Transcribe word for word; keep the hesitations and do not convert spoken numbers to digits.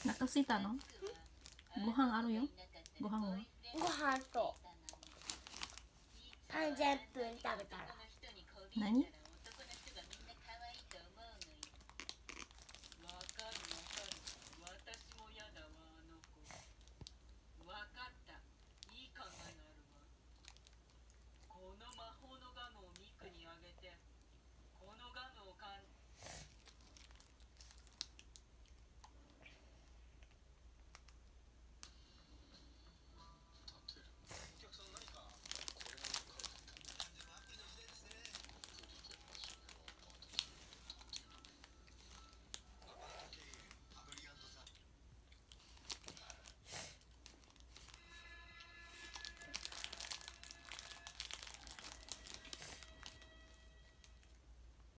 腹すいたの？ご飯あるよ。ご飯は？ ご飯とさんじゅっぷん食べたら。 何？